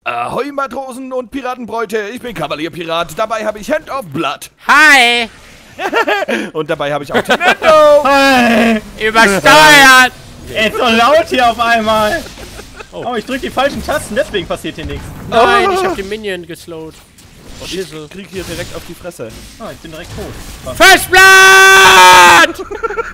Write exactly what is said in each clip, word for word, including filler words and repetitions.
Ahoi Matrosen und Piratenbräute, ich bin Kavalierpirat, dabei habe ich Hand of Blood. Hi! Und dabei habe ich auch Tinendo. Hi! Übersteuert! Er ist so laut hier auf einmal. Oh, oh ich drücke die falschen Tasten, deswegen passiert hier nichts. Nein, ich habe den Minion geslowt. Oh, Schissel. Ich krieg hier direkt auf die Fresse. Ah, ich bin direkt tot. First Blood!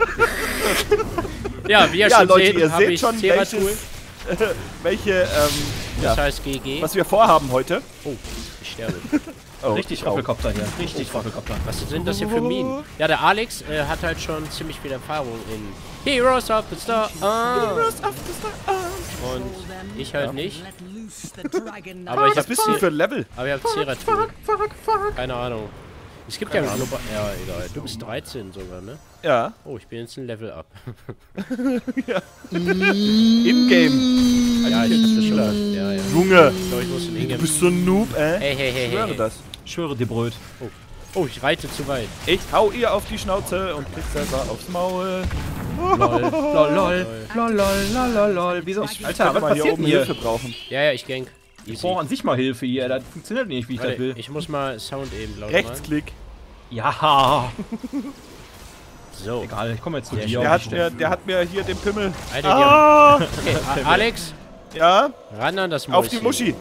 Ja, wie ihr Ja, schon Leute, seht, ihr habe seht ich schon, Seratul. welches, äh, welche, ähm, Das ja, heißt G G. was wir vorhaben heute. Oh, ich sterbe. Oh, Richtig oh. Raffelkopter hier. Richtig Raffelkopter. Was sind das hier für Minen? Ja, der Alex äh, hat halt schon ziemlich viel Erfahrung in Heroes of the Star. Ah. Und ich halt nicht. Aber ich Was hab bist du für ein Level? Aber ich hab Seratul. Keine Ahnung. Es gibt ja global. Ja, egal. Du bist dreizehn sogar, ne? Ja. Oh, ich bin jetzt ein Level up. In-game. Ja, ich bin schon. Ja, ja. Junge, Ich glaube, ich muss in du Ingame. bist so ein Noob, äh? Hey, hey, hey, Ich schwöre hey. das. Ich schwöre dir Bröt. Oh. Oh, ich reite zu weit. Ich hau ihr auf die Schnauze und krieg selber aufs Maul. Lol. Lol, lol, lol, lol, lol, lol. Wieso? Ich Alter, könnte was mal hier passiert oben hier? Hilfe brauchen. Ja, ja, ich gank. Ich Easy. brauche an sich mal Hilfe hier. Das funktioniert nicht, wie ich das Warte, will. ich muss mal Sound eben laut Rechtsklick. Ja. machen. So. Egal, ich komme jetzt zu Der dir. Der auf hat, die mir, Stelle. der hat mir hier den Pimmel. Alter, Ah! die haben, okay, A- Alex, Ja, ran an das Mäuschen. auf die Muschi.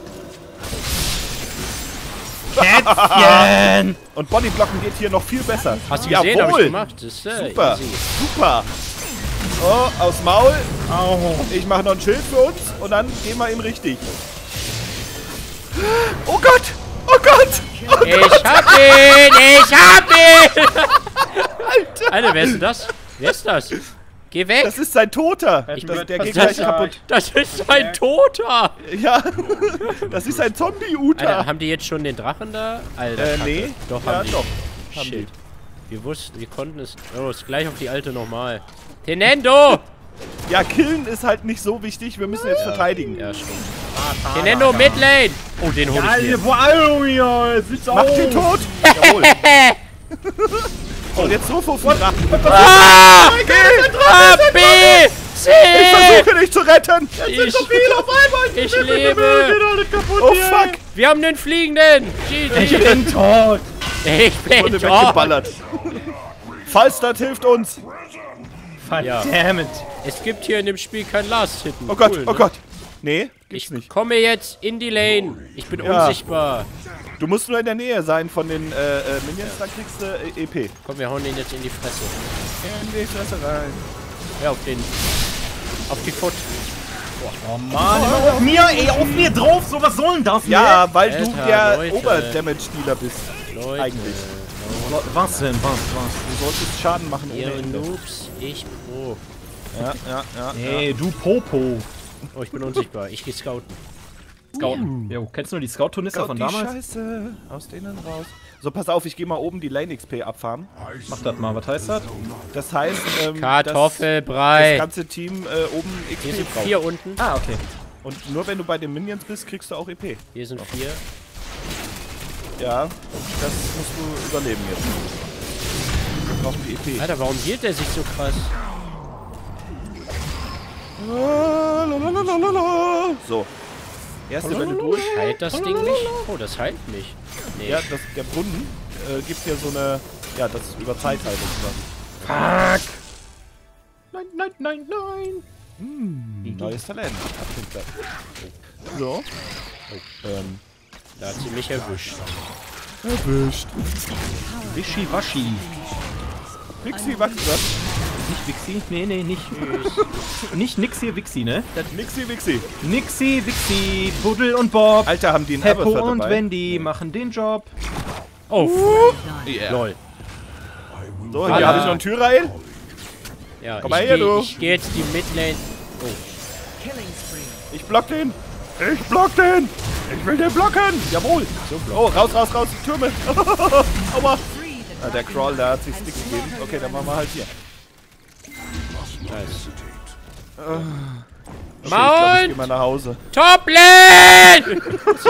Kätzchen! Und Bodyblocken geht hier noch viel besser. Hast du gesehen, hab ich Jawohl. gemacht. Das ist, äh, Super, easy. super. Oh, aufs Maul. Au. Ich mache noch ein Schild für uns und dann gehen wir ihm richtig. Oh Gott! Oh Gott! Oh Ich hab ihn! Ich hab ihn! Alter. Alter, wer ist denn das? Wer ist das? Geh weg! Das ist sein Toter. Ich Das, bin- der was geht ist das? gleich kaputt. Das ist ein Toter! Ja, das ist ein Zombie-Uta. Alter, haben die jetzt schon den Drachen da? Alter, Äh, Kacke. nee. Doch, Ja, haben die. doch. Haben Shit. Wir wussten, wir konnten es... Oh, ist gleich auf die alte nochmal. Tenendo! die. Ja, killen ist halt nicht so wichtig. Wir müssen jetzt verteidigen. Ja, stimmt. Tenendo, Midlane! Oh, den hol ich mir. Alter, wo Alter, hier? Es ist Macht auf. den tot. Jawohl. Und jetzt so vor Drachen. Ah! A, B, C! Ich versuche dich zu retten. Ich, Viel auf einmal! ich lebe! Geht alles kaputt Oh hier. fuck. Wir haben den Fliegenden! G G! Ich bin tot! Ich bin Wurde tot! weggeballert. Falstad hilft uns. Verdammt! Es gibt hier in dem Spiel kein Last-Hitten. Oh Gott, Cool, oh ne? Gott. Nee, gibt's Ich nicht. komme jetzt in die Lane. Ich bin Ja. unsichtbar. Du musst nur in der Nähe sein von den äh, äh, Minions, dann kriegst du äh, E P. Komm, wir hauen den jetzt in die Fresse. In die Fresse rein. Ja, auf den... Auf die Foot. Oh Mann, immer auf mir, ey, auf mir drauf, so was soll denn das, Ja, weil du Alter, der Leute. Oberdamage-Dealer bist. Leute, Eigentlich. ne? Was denn, was, was? Du solltest Schaden machen ohne ihr Ende. Noobs, ich Pro. Ja, ja, ja. Ey, du Popo. Oh, ich bin unsichtbar. Ich geh scouten. Scouten. Jo, kennst du noch die Scout-Turnister Gott, von die damals? Scheiße aus denen raus. So, pass auf, ich gehe mal oben die Lane-X P abfarmen. Mach das mal, was heißt das? Das heißt, ähm, dass Kartoffelbrei. das ganze Team äh, oben X Hier P sind braucht. vier unten. Ah, okay. Und nur wenn du bei den Minions bist, kriegst du auch E P. Hier sind vier. Ja, das musst du überleben jetzt. Wir brauchen die E P. Alter, warum hielt der sich so krass? So. Erste Welle durch. Heilt das Ding nicht? Oh, das heilt mich. Nee. Ja, das, der Brunnen äh, gibt hier so eine. Ja, das ist über Zeit halt quasi. Fuck! Nein, nein, nein, nein! Hm, neues Talent. So. Ähm. Da hat sie mich erwischt. Erwischt. Wischiwaschi. Pixie, was ist das? Nicht Wixi? Nee, nee, nicht. Nicht nix hier Wixi, ne? Nixi Wixi. Nixi, Wixi, Buddel und Bob. Alter, haben die einen Peppo Abertha und dabei? Wendy machen den Job. Oh, Yeah. lol. So, Ah. hier habe ich noch einen Türrail. Ja, Komm ich mal her, geh- du. ich gehe jetzt die Midlane. Ich block den. Ich block den. Ich will den blocken. Jawohl. Oh, raus, raus, raus. Türme. Aua. Ah, der Crawl, der hat sich Sticks gegeben. Okay, dann machen wir halt hier. Nice. Okay, ich glaube, ich Mount! geh mal nach Hause. Toplane!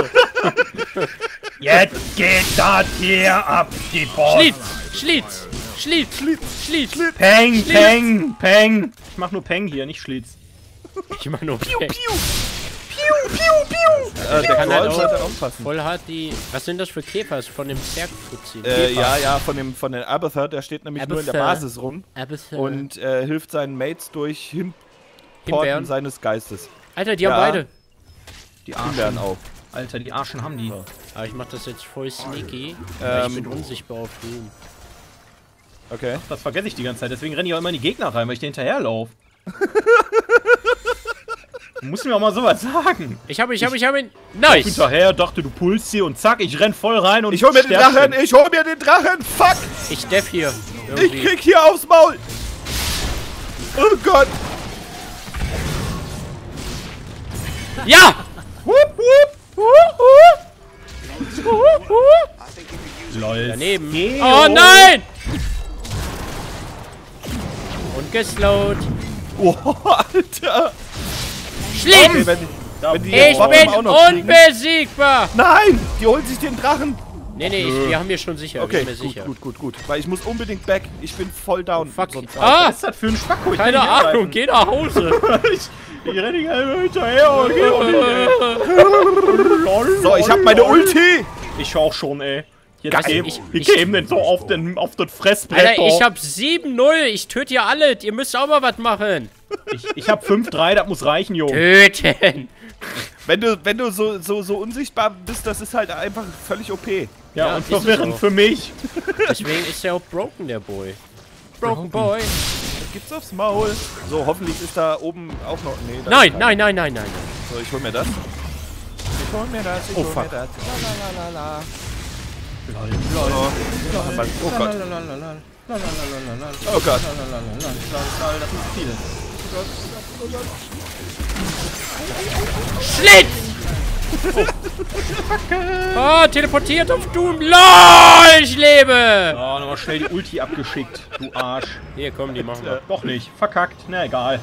Jetzt geht das hier ab, die Boss. Schlitz! Schlitz! Schlitz! Schlitz! Schlitz! Peng, Schlitz. Peng, Peng. Ich mach nur Peng hier, nicht Schlitz. Ich mach nur Piu, Peng. piu. piu, piu, piu. Äh, der kann Crawl halt auch sollte aufpassen. voll hart die... Was sind das für Käfer? Von dem Zergfutzi. Äh, ja, ja, von dem von den Abathur, der steht nämlich nur in der Abathur. Basis rum Abathur. und äh, hilft seinen Mates durch Hinporten Himbeeren. seines Geistes. Alter, die Ja. haben beide. Die Himbeeren auch. Alter, die Arschen haben die. Aber ich mach das jetzt voll sneaky. weil Ähm, ich bin unsichtbar auf Doom. Okay. Das vergesse ich die ganze Zeit, deswegen renne ich auch immer in die Gegner rein, weil ich dir hinterherlaufe. Du musst mir auch mal sowas sagen. Ich hab ihn, ich hab ihn, ich hab ihn. Nice! Hinterher, dachte du pulst hier und zack, ich renn voll rein und Ich hol mir den sterb Drachen, schon. ich hol mir den Drachen, fuck! Ich deff hier. Ich Irgendwie. krieg hier aufs Maul! Oh Gott! Ja! Wupp, wupp, wupp, wupp. Wupp, wupp. Lol. Daneben. Geo. Oh nein! Und geslowt. Oh, Alter! Schlimm! Okay, wenn, die- wenn die Ich jetzt Bottom bin auch noch kriegen. unbesiegbar! Nein! Die holen sich den Drachen! Nee, nee, ich, wir haben hier schon sicher. Okay, bin mir gut, sicher. gut, gut, gut. Weil ich muss unbedingt back. Ich bin voll down. Fuck. Sonst- Ah! Was ist das für ein Spacko? Ich Keine kann nicht Ahnung, angreifen. geh nach Hause. ich, ich renne die halbe hinterher und geh auch nicht. Lol, So, ich hab lol, meine lol. Ulti! Ich auch schon, ey. Jetzt Geil. geben, Ich- wir ich- geben den so auf, den, auf das Fressbrett. Alter, ich doch. hab sieben null. Ich töte ihr alle. Ihr müsst auch mal was machen. ich, ich hab fünf drei, das muss reichen, Junge. Töten. Wenn du, wenn du so, so, so unsichtbar bist, das ist halt einfach völlig O P. Ja, Ja, und ist es verwirrend auch. für mich. Deswegen ist er auch broken, der Boy. Broken Boy. Was gibt's aufs Maul? So, hoffentlich ist da oben auch noch. Nee, da Nein, ist nein, nein, nein, nein. So, ich hol mir das. Ich hol mir das, ich Oh, hol fuck. mir das. Lalalala. Oh, Mann, oh Gott. Oh Gott. Das sind viele. Schlitz! Oh, teleportiert auf Doom. LOL, ich lebe! Oh, nochmal schnell die Ulti abgeschickt, du Arsch. Hier, komm, die machen wir. Doch nicht, verkackt. Na egal.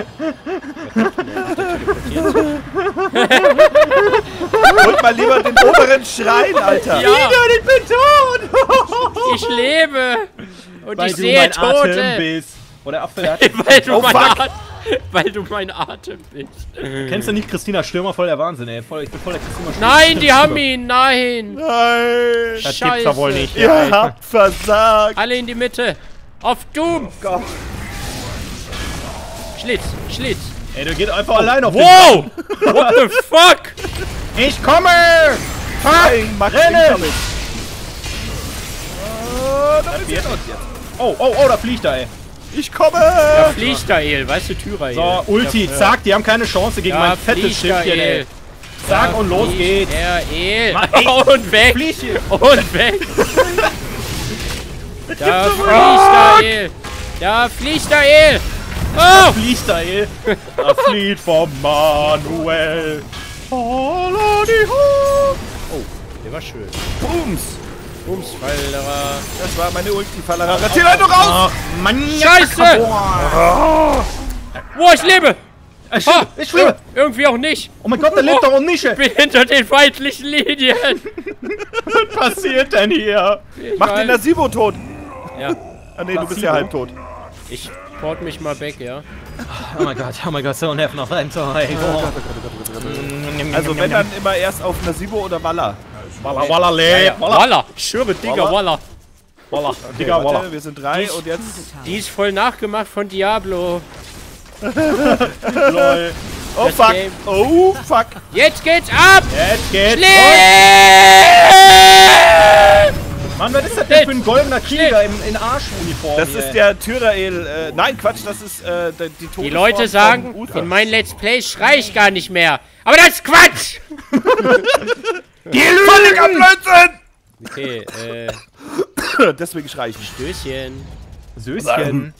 Holt mal lieber den oberen Schrein, Alter. Ja, ich bin tot! ich lebe! Und Weil ich du sehe mein Atem Tote! bist. Oh, der Apfel hat... Weil du, Oh, mein fuck. Atem, weil du mein Atem bist. Kennst du nicht Christina Stürmer? Voll der Wahnsinn, ey. Voll, ich bin voll der Christina Stürmer. Nein, die haben ihn! Nein! Nein. Das gibt's doch wohl nicht. Ihr ey. habt versagt. Alle in die Mitte! Auf Doom! Gott. Schlitz, Schlitz! Ey, du geht einfach allein auf Wow! What the fuck? den... Ich komme! Nein, Max Rennen! incoming. Oh, da ist Jetzt. er uns jetzt. Oh, oh, oh, da fliegt er, ey. Ich komme. Ja, Fliechtael, weißt du, Tyrael. So, Ulti, Ja, zack, die haben keine Chance gegen Ja, mein fettes Schiffchen, ey. Fliechtael. Zack, Ja, und los geht's. Fliechtael. Mann, ey. Und weg! Fliege. Und weg! Da Fliechtael! Da Fliechtael! Oh! Fliegt da, ey. Das Lied vom Manuel. Oh, Der war schön. Booms. Bums, Fallerer. Das war meine Ulti. Fallera. Ratier halt doch raus. Ach, Mann. Scheiße! Boah. Boah, ich lebe! Ich Ha! schwebe, ich schwebe. Irgendwie auch nicht. Oh mein Gott, da lebt doch auch nicht. Ich bin hinter den feindlichen Linien. Was passiert denn hier? Mach den Nasibo tot. Ja, Ah nee, du bist ja halb tot. ich port mich mal weg, ja. Oh mein Gott, oh mein Gott, so nerven auf einem Zeug. Also wenn dann immer erst auf Nasibo oder Walla. Walla, walla, le. Walla, Walla! Ich schwöre, Digga, Walla. Walla. walla. Okay, Digga, walla. warte, wir sind drei und jetzt... Die ist voll nachgemacht von Diablo. Lol. Oh Das fuck. Game. Oh fuck. Jetzt geht's ab! Jetzt geht's. Schlitz! Mann, was ist das denn für ein goldener Krieger in, in Arschuniform? Das hier? ist der Tyrael. Äh, nein, Quatsch, das ist äh, die, die Todesform Die Leute von sagen, Uther. in meinen Let's Plays schrei ich gar nicht mehr. Aber das ist Quatsch! Die Völliger Blödsinn! Okay, äh, Deswegen schrei ich nicht. Stößchen. Söschen.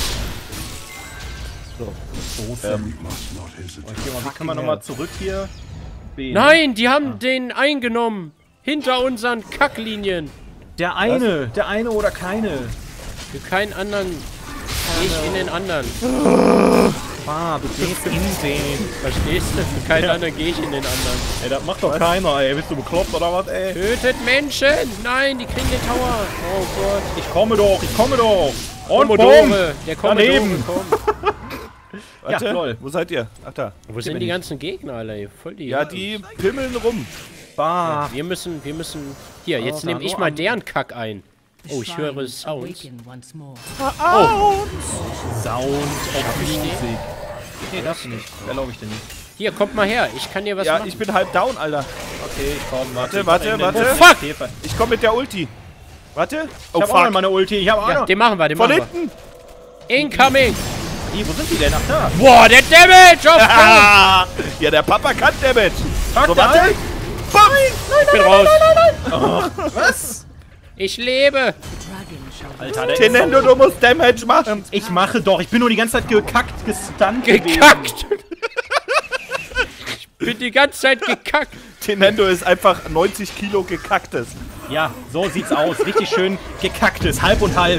Ähm, Okay, mal, wie kann man nochmal zurück hier? B, ne? Nein, die haben den eingenommen. Hinter unseren Kacklinien. Der eine, der eine oder keine. Für keinen anderen gehe ich in den anderen. Ah, du gehst in den. Verstehst du? Für keinen anderen gehe ich in den anderen. Ey, das macht doch keiner, ey. Bist du bekloppt oder was, ey? Tötet Menschen! Nein, die kriegen den Tower. Oh Gott. Ich komme doch, ich komme doch. Und bumm. Commodore. Der Commodore Daneben. kommt. Warte, Ja, lol. wo seid ihr? Ach da. Wo sind die ganzen Gegner, Alter? Voll die. Ja, die pimmeln rum. Bah. Wir müssen, wir müssen... Hier, jetzt Oh, nehme da ich nur mal am- deren Kack ein. Oh, ich höre Sounds. Oh. Sound auf Musik. Nee, das nicht. Erlaube ich dir nicht. Hier, kommt mal her. Ich kann dir was Ja, machen. ich bin halb down, Alter. Okay, ich komm. Warte, warte, warte. Oh, fuck! Käfer. Ich komme mit der Ulti. Warte. Oh, Ich hab auch noch meine Ulti. Ich hab auch Ja, noch. den machen wir, den Von machen wir. hinten. Incoming! Ih, wo sind die denn? Ach, da. Boah, der Damage! Auf Ah, ja, der Papa kann Damage. Fuck, So, der warte. Alter. Bam. Ich bin raus. Was? Ich lebe. Alter, der Tenendo, du musst Damage machen. Ich mache doch. Ich bin nur die ganze Zeit gekackt, gestunt gewesen. Gekackt! Ich bin die ganze Zeit gekackt. Tenendo ist einfach neunzig Kilo gekacktes. Ja, so sieht's aus. Richtig schön gekacktes. Halb und halb.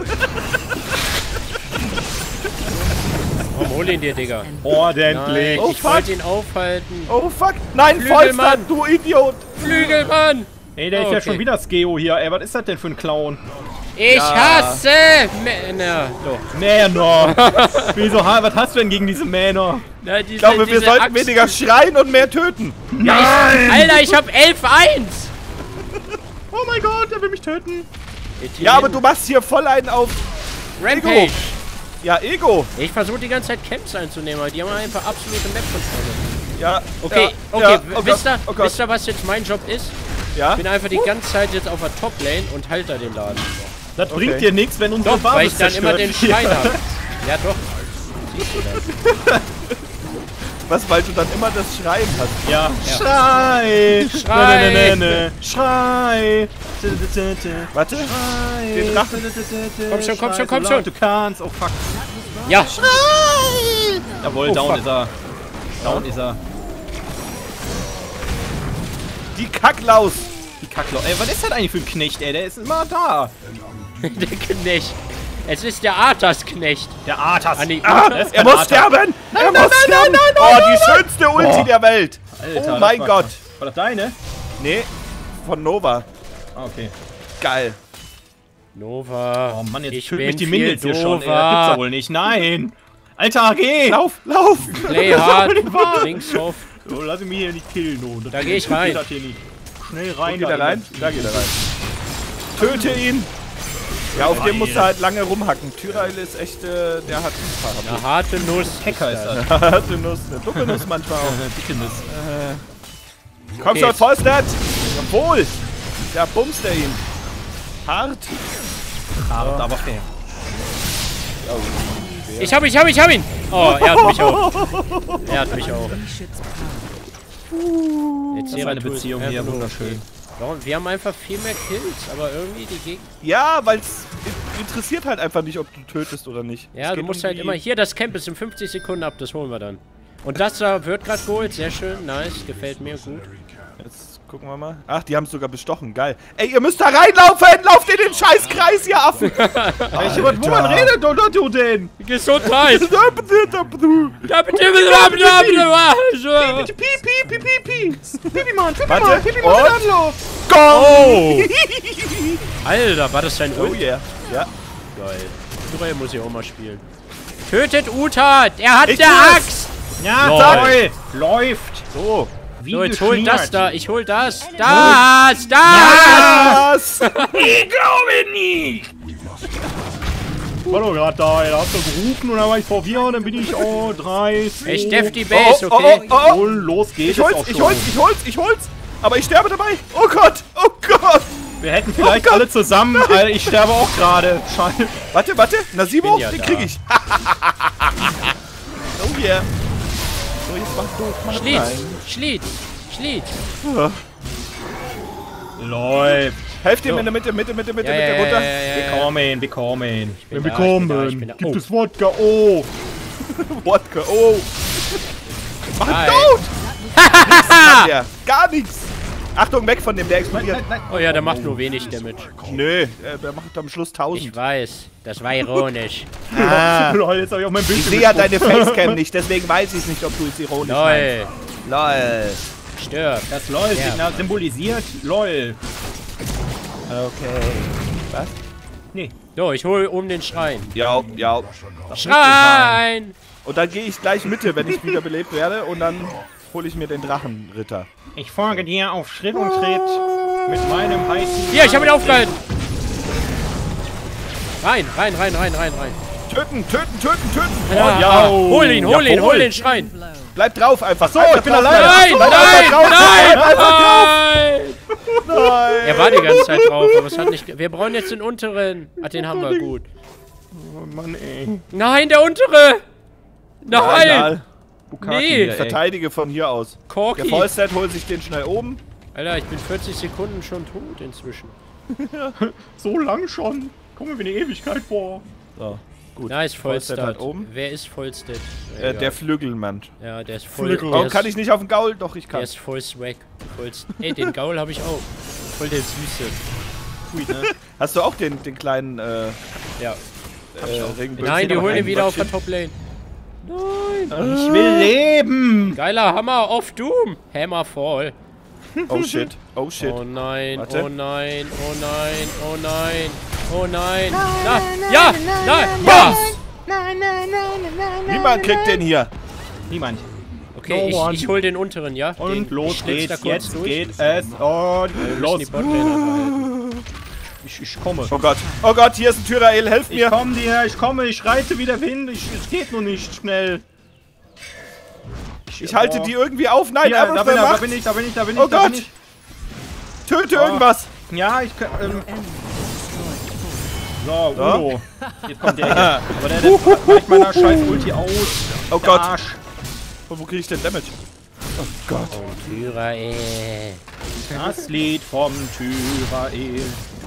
Komm, hol ihn dir, Digga. Ordentlich. Nein, Oh, ich fuck. wollte ihn aufhalten. Oh fuck. Nein, Flügelmann. Vollster, du Idiot. Flügelmann! Ey, der ist Okay. ja schon wieder das Geo hier. Ey, was ist das denn für ein Clown? Ich Ja. hasse Männer. So. Männer. Wieso, ha- was hast du denn gegen diese Männer? Na, diese, Ich glaube, wir diese sollten Axt- weniger schreien und mehr töten. Nein! Alter, ich hab elf eins! Oh mein Gott, der will mich töten. Ja, aber du machst hier voll einen auf... Rampage! Ja, Ego. Ich versuche die ganze Zeit Camps einzunehmen, aber die haben einfach absolute Map-Kontrolle. Ja, Okay, ja, okay, ja. w- Oh wisst, Gott, ihr, oh Gott. wisst ihr, was jetzt mein Job ist? Ja? Ich bin einfach die ganze Zeit jetzt auf der Top-Lane und halte da den Laden. Das Okay. bringt dir nichts, wenn unsere Doch, weil ich Basis dann immer den zerstört Schrein wird. habe. Ja, doch. Siehst du das? Was, weil du dann immer das Schreien hast. Ja. Schrei! Schrei. Ne, ne, ne, ne. Schrei! T- t- t- t- Warte. Schrei! Den Drachen. T- t- t- t- Komm schon, komm Schrei schon, komm so laut schon. Du kannst. Oh fuck. Ja, Jawohl, Oh, down fuck. ist er. Down ist er. Die Kacklaus. Die Kacklau. Ey, was ist das eigentlich für ein Knecht, ey? Der ist immer da. der Knecht. Es ist der Arthas-Knecht. Der Arthas. Ah, nee, Ah, Uta. er muss sterben. Er muss sterben. Oh, die schönste Ulti Oh. der Welt. Alter, Oh mein das war- Gott. War das deine? Nee, von Nova. Ah, okay. Geil. Nova. Oh Mann, jetzt ich tötet bin mich die viel Minions hier schon. Ey, das gibt's doofer. doch wohl nicht. Nein. Alter, geh. Lauf, lauf. Play Das ist hard. aber nicht wahr. Links soft. So, lass mich hier nicht killen. Oh. Das Da geht- geh ich rein. geht das hier nicht. Schnell rein. Geht er da rein? Da geht er rein. Töte ihn. Ja, auf dem musst du halt lange rumhacken. Tyrael ist echt, äh, der hat ein Eine harte Nuss. Hacker ist das. paar harte Nuss. Eine dumme Nuss manchmal auch. Dicke Nuss. Komm Okay. schon, Vollstat. Jawohl. Da bumst er ihn. Hart. Hart, aber fair. Ich hab ihn, ich hab ihn, ich hab ihn. Oh, er hat mich auch. Er hat mich auch. Jetzt Das ist eine Beziehung hier, wunderschön. Warum? Wir haben einfach viel mehr Kills, aber irgendwie die Gegner. Ja, weil es interessiert halt einfach nicht, ob du tötest oder nicht. Es Ja, du geht musst um halt die- immer. Hier, das Camp ist in fünfzig Sekunden ab, das holen wir dann. Und das da wird gerade geholt, sehr schön, nice, gefällt mir gut. Jetzt gucken wir mal. Ach, die haben es sogar bestochen, geil. Ey, ihr müsst da reinlaufen! Lauft in den scheiß Kreis, ihr Affen! Welche, wo man redet, oder du denn? Gesundheit! Piep, piep, piep, piep, piep. Pipi, Mann, Pipi, Warte, Mann, Pipi, Mann, und- Anlauf. Go! Alter, war das dein Oh Ult? yeah. Ja. Geil. Tyrael muss ich auch mal spielen. Tötet Uta! Er hat Ich der tu's. Axt! Ja, Lol. toll. Läuft. So. Wie So, jetzt hol geschmiert. das da, ich hol das. Das! Das! Was? Ich glaube nicht. War doch gerade da, ey. Da hast du gerufen und dann war ich vor vier und dann bin ich, oh, drei, zwei. Ich deff die Base, Oh, oh, okay? oh, oh. Und los geht's Ich hol's, auch ich schon. hol's, ich hol's, ich hol's! Aber ich sterbe dabei! Oh Gott! Oh Gott! Wir hätten vielleicht Oh Gott. alle zusammen, Alter, ich sterbe auch gerade. Scheiße. Warte, warte! Nasimo, bin ja den da. krieg ich! Oh yeah! So, jetzt mach du, mach Schließ! rein. Schließ! Schließ! Läuft. Helft ihm in der Mitte, Mitte, Mitte, Mitte, Ja, Mitte, ja, runter! ja, ja, ja. Bekommen, bekommen. bin Wir da, ich bin da, ich bekommen. bin da. Gibt Oh. es Wodka? Oh. Wodka, oh! Mach ihn Nein. tot! Nichts ja, gar nichts! Achtung, weg von dem, der explodiert! Oh ja, der macht nur wenig Damage. Nö, äh, der macht am Schluss Ich tausend. weiß, das war ironisch. Ah, Lol, jetzt hab ich auch mein ich Bildschirm sehe ja deine gespuckt. Facecam nicht, deswegen weiß ich nicht, ob du es ironisch meinst. Lol, Lol. stirb. Das LOL Ja. Signal symbolisiert LOL. Okay. Was? So, ich hol um den Schrein. Ja, ja. Schrein! Und dann gehe ich gleich Mitte, wenn ich wiederbelebt werde. Und dann hole ich mir den Drachenritter. Ich folge dir auf Schritt und Tritt mit meinem heißen... Hier, ich habe ihn aufgehalten. Rein, rein, rein, rein, rein, rein. Töten, töten, töten, töten. Ja, ja. Hol ihn, hol ihn, Jawohl. hol den Schrein. Bleib drauf einfach. So, einfach ich bin drauf alleine. bleiben. Nein, Bleib nein, einfach drauf. nein, Bleib einfach drauf. nein. Nein. Er war die ganze Zeit drauf, aber es hat nicht... ge- Wir brauchen jetzt den unteren. Ah, den haben wir, gut. Oh Mann, ey. Nein, der untere. Nein. Egal. Bukaki Nee. hier, ey. Verteidige von hier aus. Der Corky. Vollstat holt sich den schnell oben. Alter, ich bin vierzig Sekunden schon tot inzwischen. So lang schon. Kommen wir wie eine Ewigkeit vor. So, gut. Nice, Vollstat Vollstat. halt oben. Wer ist Vollstat? Äh, der Flügelmann. Ja, der ist voll... Flügel. Der Warum ist, kann ich nicht auf den Gaul? Doch, ich der kann. ist voll swag. Voll, ey, den Gaul habe ich auch. Voll der Süße. Sweet, ne? Hast du auch den, den kleinen äh, Ja. äh, Regenböckchen? Nein, die Aber holen ihn wieder auf der Regenböckchen? Top-Lane. Nein. Ich will leben. Geiler Hammer of Doom. Hammerfall. Oh shit, oh shit. Oh nein, Warte. oh nein, oh nein, oh nein, oh nein. Na, ja, nein, ja. Niemand kriegt den hier. Niemand. Okay, No ich, ich hol den unteren, ja? Und den, los ich schlitz da geht's. kurz Jetzt durch. geht es. Und Wir los. müssen die Botlane behalten. Ich, ich komme. Oh Gott, oh Gott, hier ist ein Tyrael, helft Ich mir. komme dir, ich komme, ich reite wieder Wind. Ich, es geht nur nicht schnell. Ich halte die irgendwie auf. Nein, Hier, einfach da bin, wer er, da macht. bin ich, da bin ich, da bin ich, Oh da Gott. bin ich. Töte Oh. irgendwas. Ja, ich kann. Ähm, so, So. Udo. Jetzt kommt der hier. Aber der, der weicht meiner scheiß Ulti aus. Oh Der Gott. Arsch. Und wo kriege ich denn Damage? Oh Gott. Tyra, ey. Das Lied vom Tyrael.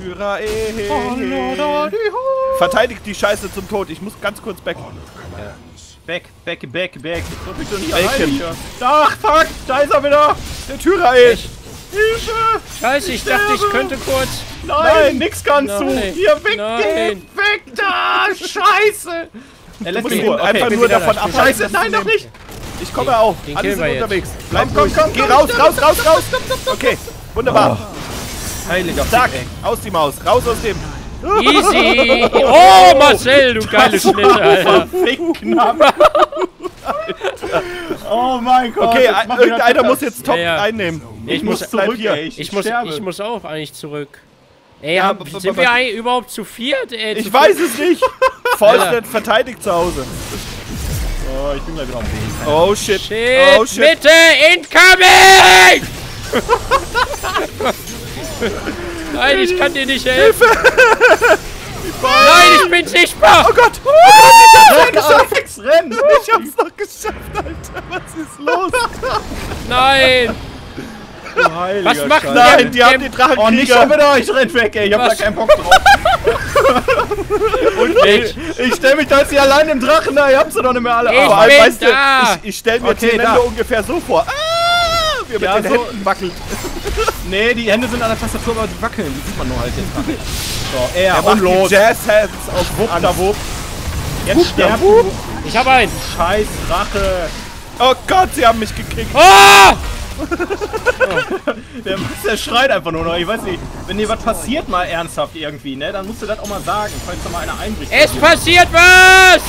Tyrael. Verteidigt die Scheiße zum Tod. Ich muss ganz kurz back. Back, back, back, back. So bin ich doch nicht Bacon. alleine hier. Ach, fuck, da ist er wieder. Der Tyrael. Hilfe. Scheiße, ich dachte, ich könnte kurz. Nein, Nein. nix kannst du. Nein. Hier, weg, Nein. geht, weg da. Scheiße. Er lässt musst mich nur einfach nur wieder davon da. abhalten. Scheiße, das nein, zu doch nehmen. nicht. Ich komme auch. Den Alle killen sind wir jetzt. unterwegs. Bleib Komm, komm, ruhig. komm, Geh komm, raus, komm, raus, raus, raus. Okay, wunderbar. Heiliger Zack, Fick, aus die Maus. Raus aus dem. Easy. Oh, Marcel, du geile Schnitte, Alter. Fick knapp. Oh mein Gott. Okay, jetzt ein- mach wieder irgendeiner Tucker. muss jetzt Top Ja, ja. einnehmen. Ich muss muss bleib zurück, hier. ey. Ich, Ich muss, sterbe. ich muss auch eigentlich zurück. Ey, Ja, haben, aber- sind aber- wir eigentlich überhaupt zu viert, ey? Ich zu weiß viert? es nicht. Vollständig verteidigt zu Hause. Oh, ich bin gleich wieder am Weg. Oh shit. Shit, Oh shit. Mitte, incoming! Nein, ich kann dir nicht helfen. Nein, ich bin sichtbar. Oh Gott. Renn, Alex, renn! Ich hab's noch geschafft, Alter. Was ist los? Nein. Du heiliger Was macht Scheiß. Nein, der- die haben den Oh, nicht schon Drachenkrieger. wieder, ich renn weg, ey, ich hab Was? da keinen Bock drauf. Und ich, Ich stell mich da jetzt hier allein im Drachen da, ihr habt sie doch nicht mehr alle. Ich auf. Vor allem, bin weißt du, da. ich, ich stell mir Okay, den da. Ende ungefähr so vor. Ah, wie er mit Ja, den so- Händen wackelt. Nee, die Hände sind an der Tastatur, aber die wackeln, die sieht man nur halt jetzt nicht. So, er, Er und macht los. die Jazz-Hands auf Wupp An- da Wupp. Jetzt sterb du, ich hab einen. scheiß Drache. Oh Gott, sie haben mich gekickt. Oh! Der, der schreit einfach nur noch, ich weiß nicht. Wenn dir was passiert mal ernsthaft irgendwie, ne, dann musst du das auch mal sagen, falls da mal einer einbricht. Es passiert was!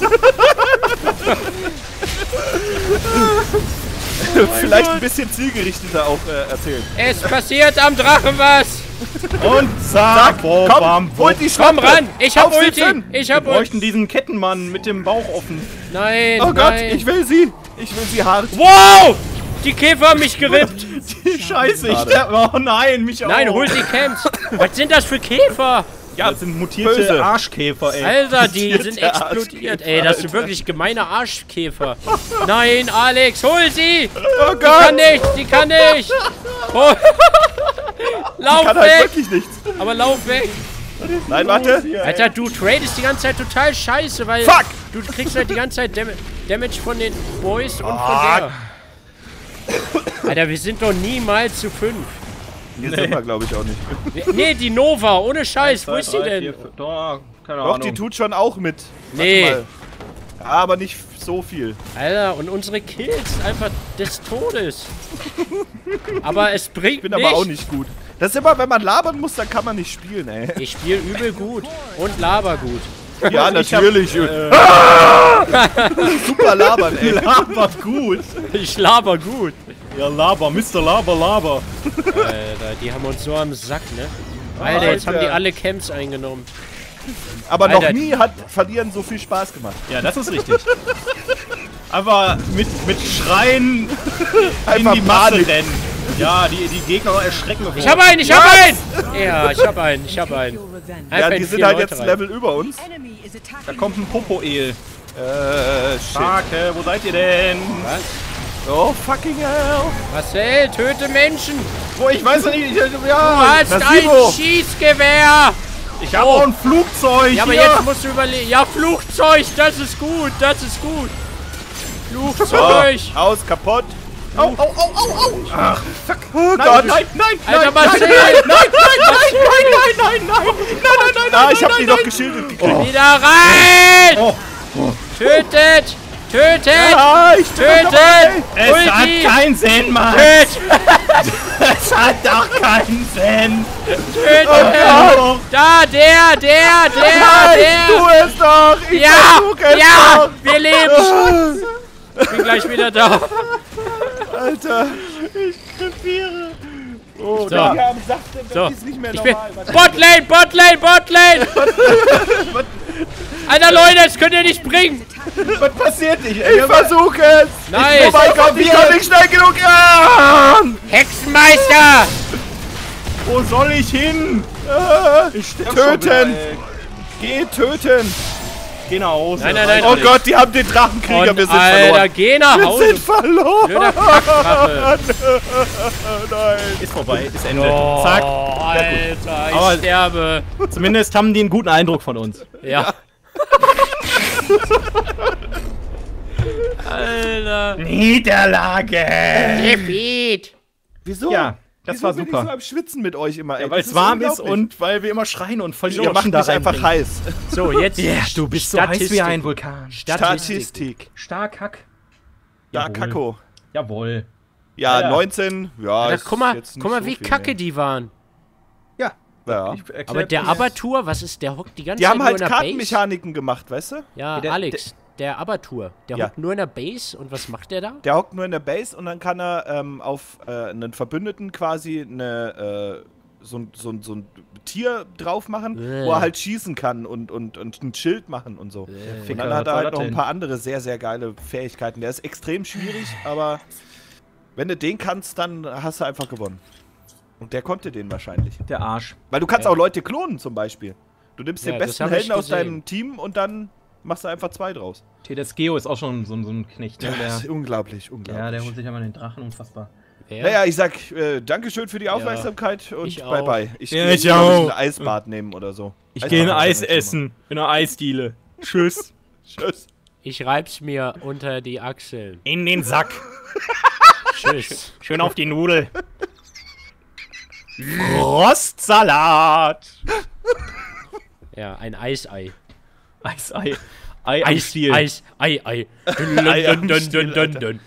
Vielleicht ein bisschen zielgerichteter auch äh, erzählen. Es passiert am Drachen was! Und zack, Komm, bam, holt die Komm Schwappe. ran! Ich hab Auf sie Ulti! hin. Ich Wir hab Ulti! bräuchten diesen Kettenmann mit dem Bauch offen. Nein, Oh Gott, nein. ich will sie. Ich will sie hart. Wow! Die Käfer haben mich gerippt! Scheiße, ich Schade. sterbe. Oh nein, mich auch. Nein, hol die Camps! Was sind das für Käfer? Ja, das sind mutierte böse. Arschkäfer, ey. Alter, die sind der explodiert. Arschkäfer, Ey, das sind wirklich gemeine Arschkäfer. Nein, Alex, hol sie! Oh Die kann Gott, nicht, die kann nicht! Hol. Lauf kann halt weg! wirklich nichts. Aber lauf weg! Nein, warte. Alter, du tradest die ganze Zeit total scheiße, weil Fuck! du kriegst halt die ganze Zeit Dam Damage von den Boys und von Ah. der. Alter, wir sind doch niemals zu fünf. Hier sind wir, glaube ich, auch nicht. Wir- Nee, die Nova, ohne Scheiß, wo ist die Drei, denn? vier, fünf. Doch, keine Doch, Ahnung. die tut schon auch mit. Warte Nee. mal. Ja, aber nicht so viel. Alter, und unsere Kills einfach des Todes. Aber es bringt Ich bin nicht. aber auch nicht gut. Das ist immer, wenn man labern muss, dann kann man nicht spielen, ey. Ich spiele übel gut und laber gut. Ja, natürlich. Äh, Super labern, ey. labert gut. Ich laber gut. Ja, Laber, Mister Laber, Laber. Alter, die haben uns so am Sack, ne? Alter, jetzt haben die Alter. alle Camps eingenommen. Aber noch Alter. nie hat Verlieren so viel Spaß gemacht. Ja, das ist richtig. Aber mit, mit Schreien Einfach in die Masse Panik. rennen. Ja, die, die Gegner erschrecken. Ich hab einen, ich hab einen! Ja, ich hab einen, ich hab einen. Ja, Einfach die in sind vier halt Leute jetzt rein. Level über uns. Da kommt ein Popo-El. Äh, shit. Schake, wo seid ihr denn? Was? Oh, fucking hell. Marcel, töte Menschen! Wo, ich weiß nicht. Ich, Du ja, hast Nasibo. ein Schießgewehr! ich habe auch ein Flugzeug. Ja, aber hier. jetzt musst du überlegen. Ja, Flugzeug, das ist gut, das ist gut. So, Flugzeug! aus, kaputt. Au, au, au, au, au. Ach, fuck. Oh Nein, Gott. nein, nein, Alter, nein, Marcel! nein, nein, nein, nein, nein, nein, nein, nein, nein, nein, Ah, ich hab die noch geschildert gekriegt. Wieder rein! Oh. Tötet! Tötet! Ja, ich bin Tötet! dabei. Es Ulti! hat keinen Sinn, Mann. Tötet! Es hat doch keinen Sinn. Tötet! Oh, Da, der, der, der, Ja, ich der! tu es doch. Ich Ja! versuch es Ja! doch. Wir leben! Ich bin gleich wieder da. Alter. krepiere. Oh, So. da haben Saft, das So. ist nicht mehr Ich bin. normal. Warte. Botlane, Botlane, Botlane! Alter, Leute, das könnt ihr nicht bringen! Was passiert nicht? Ich versuche es. Nice! Oh mein Gott, ich komme nicht schnell genug ran. Hexenmeister! Wo soll ich hin? Äh, Ich sterb Töten. schon wieder, ey. Geh töten. Geh nach Hause. Nein, nein, nein. Oh Gott, die haben den Drachenkrieger. Und Wir sind Alter, verloren. geh nach Wir Hause! sind verloren. Blöder Kackdrache! Nein. Ist vorbei, ist Ende. Oh, Zack. Alter, ich Aber- sterbe. Zumindest haben die einen guten Eindruck von uns. Ja. Alter. Niederlage! Defeat. Wieso? Ja, das Wieso war bin ich super. so am Schwitzen mit euch immer, ey? Ja, weil Das es ist warm ist unglaublich. und weil wir immer schreien und voll die Ihr macht Ocean da mich einfach reinbringen. heiß. So, jetzt Ja, du bist so heiß wie ein Vulkan. Statistik. Statistik. Stark, Hack. Ja, Jawohl. Kakko. Jawohl. Ja, Ja. neunzehn. Ja, Ja, ist guck mal, jetzt nicht guck mal so wie viel, kacke ne? die waren. Ja. Ja. Ich erklär Aber der dir- Abertur, was ist, der hockt die ganze Die Zeit haben nur halt in der Base? Kartenmechaniken gemacht, weißt du? Ja, Der- Alex, der Abertur, der Ja. hockt nur in der Base und was macht der da? Der hockt nur in der Base und dann kann er ähm, auf äh, einen Verbündeten quasi eine, äh, so, ein- so, ein- so ein Tier drauf machen, Äh. wo er halt schießen kann und, und, und ein Schild machen und so. Und Ficker, dann hat was er soll halt das noch ein denn? paar andere sehr, sehr geile Fähigkeiten. Der ist extrem schwierig, aber wenn du den kannst, dann hast du einfach gewonnen. Und der konnte den wahrscheinlich. Der Arsch. Weil du kannst Ja. auch Leute klonen zum Beispiel. Du nimmst Ja, den das besten hab ich Helden aus gesehen. deinem Team und dann machst du einfach zwei draus. Tedesco ist auch schon so, so ein Knecht. Ne? Das ist Der, unglaublich, unglaublich. ja, der holt sich einmal den Drachen, unfassbar. Wer? Naja, ich sag äh, Dankeschön für die Aufmerksamkeit und ich bye auch. bye. Ich Ja, geh ich glaub auch. ein Eisbad nehmen oder so. Ich Eisbad gehe ein ist Eis ja nicht essen. In einer Eisdiele. Tschüss. schlimmer. Tschüss. Ich reib's mir unter die Achseln. In den Sack. Tschüss. Schön auf die Nudel. Rostsalat. Ja, ein Eisei. Eis, Ei. Ei, am Eis, Stiel. Eis, Ei, Ei. Dun, dun, dun, dun, dun, dun, dun.